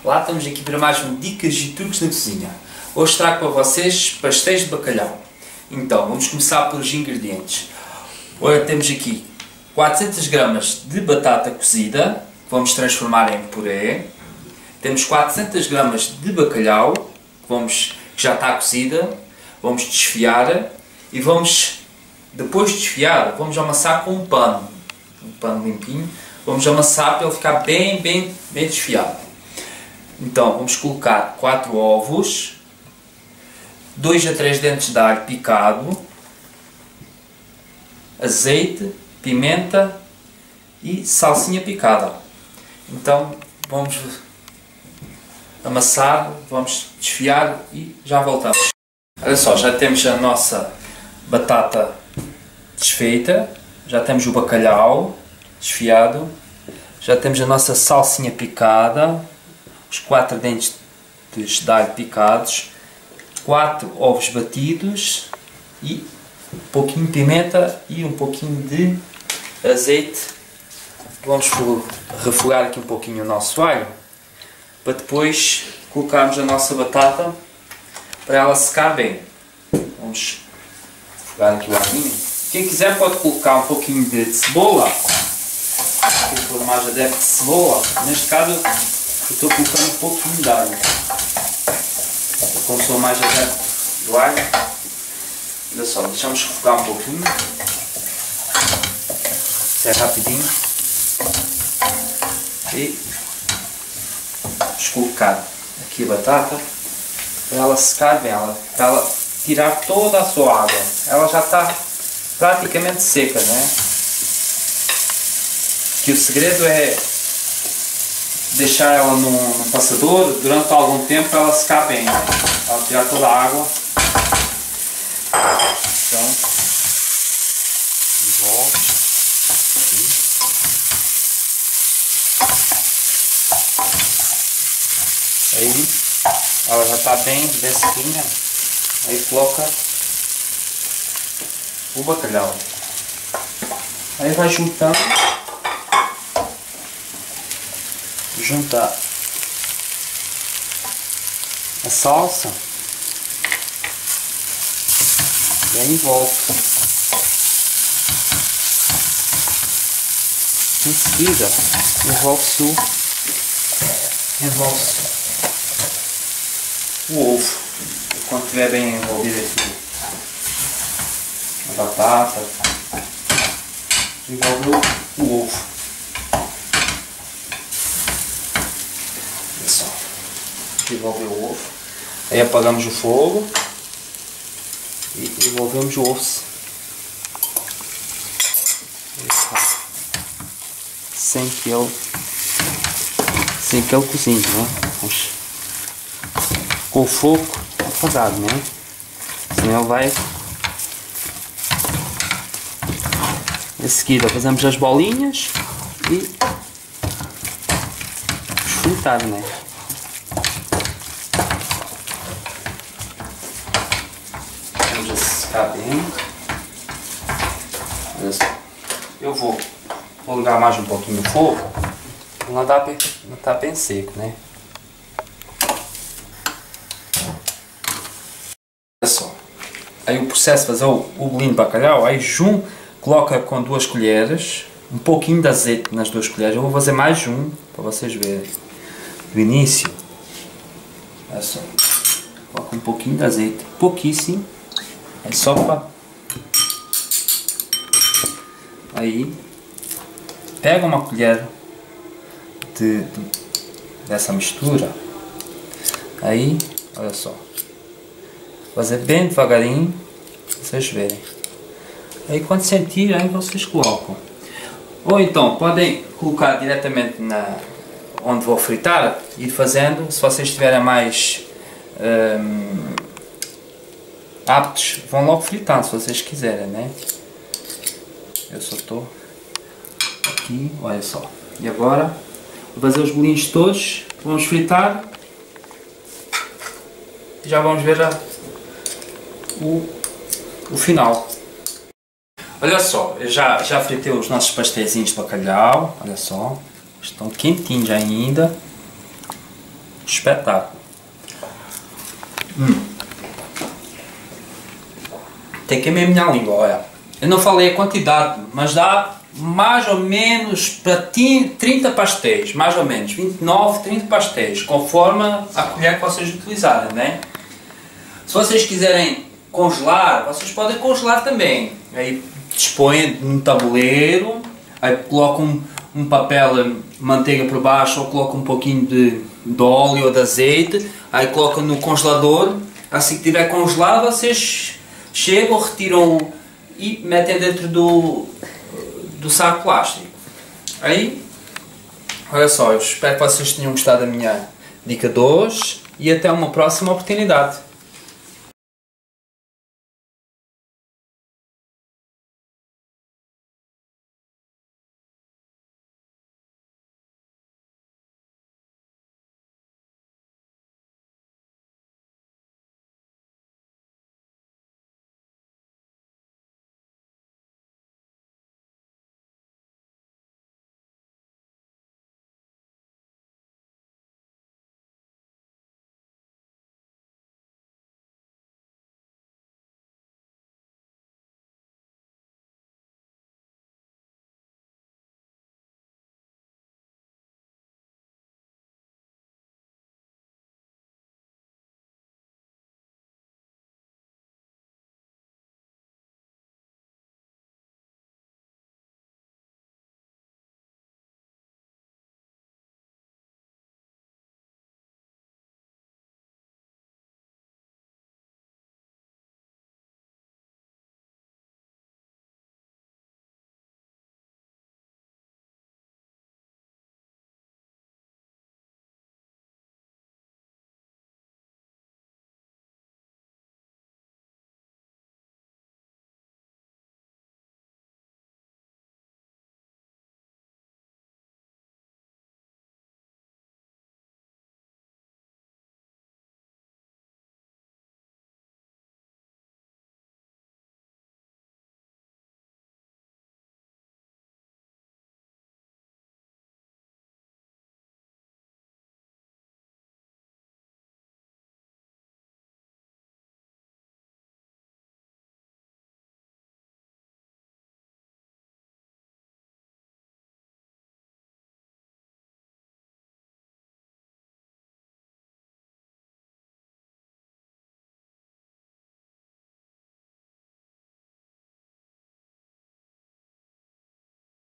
Lá estamos aqui para mais um Dicas e Truques na Cozinha. Hoje trago para vocês pastéis de bacalhau. Então, vamos começar pelos ingredientes. Hoje temos aqui 400 gramas de batata cozida, que vamos transformar em puré. Temos 400 gramas de bacalhau, que já está cozida. Vamos desfiar e depois de desfiar, vamos amassar com um pano limpinho. Vamos amassar para ele ficar bem desfiado. Então vamos colocar 4 ovos, 2 a 3 dentes de alho picado, azeite, pimenta e salsinha picada. Então vamos amassar, vamos desfiar e já voltamos. Olha só, já temos a nossa batata desfeita, já temos o bacalhau desfiado, já temos a nossa salsinha picada, os 4 dentes de alho picados, 4 ovos batidos e um pouquinho de pimenta e um pouquinho de azeite. Vamos refogar aqui um pouquinho o nosso alho para depois colocarmos a nossa batata para ela secar bem. Vamos refogar aqui o alhinho. Quem quiser pode colocar um pouquinho de cebola. Quem for mais adepto de cebola, neste caso eu estou colocando um pouquinho de alho. Como sou mais adepto do alho, olha só, deixamos refogar um pouquinho. Isso é rapidinho. E vamos colocar aqui a batata para ela secar bem, para ela tirar toda a sua água. Ela já está praticamente seca, né? Que o segredo é deixar ela num passador durante algum tempo para ela secar bem, né? Para ela tirar toda a água. Então, envolve aqui. Aí ela já está bem sequinha. Aí coloca o bacalhau. Aí vai juntar a salsa e aí envolve. Em seguida envolve-se o ovo. Quando estiver bem envolvido aqui a batata, envolve o ovo. Envolver o ovo, aí apagamos o fogo e envolvemos o ovo sem que ele cozinhe, né? Com o fogo apagado, né? Senão ele vai. Em seguida fazemos as bolinhas e fritar, né? Ficar bem. Eu vou ligar mais um pouquinho o fogo. Não está bem seco, né? Olha só. Aí o processo de fazer o bolinho de bacalhau, aí coloca com 2 colheres, um pouquinho de azeite nas 2 colheres. Eu vou fazer mais um para vocês verem. Do início. Olha só. Coloca um pouquinho de azeite, pouquíssimo. É só para... Aí pega uma colher dessa mistura. Aí, olha só, fazer bem devagarinho, vocês verem. Aí quando sentir, aí vocês colocam. Ou então podem colocar diretamente onde vou fritar, ir fazendo. Se vocês estiverem mais aptos, vão logo fritar, se vocês quiserem, né? Eu só estou aqui, olha só. E agora vou fazer os bolinhos todos, vamos fritar e já vamos ver o final. Olha só, eu já fritei os nossos pastéisinhos de bacalhau, olha só, estão quentinhos ainda. Espetáculo. Tem que comer a minha língua, olha. Eu não falei a quantidade, mas dá mais ou menos para 30 pastéis, mais ou menos, 29, 30 pastéis, conforme a colher que vocês utilizarem, né? Se vocês quiserem congelar, vocês podem congelar também. Aí dispõem num tabuleiro, aí colocam um papel manteiga por baixo ou colocam um pouquinho de óleo ou de azeite, aí colocam no congelador, assim que estiver congelado vocês chegam, retiram e metem dentro do saco plástico. Aí, olha só, eu espero que vocês tenham gostado da minha dica de hoje e até uma próxima oportunidade.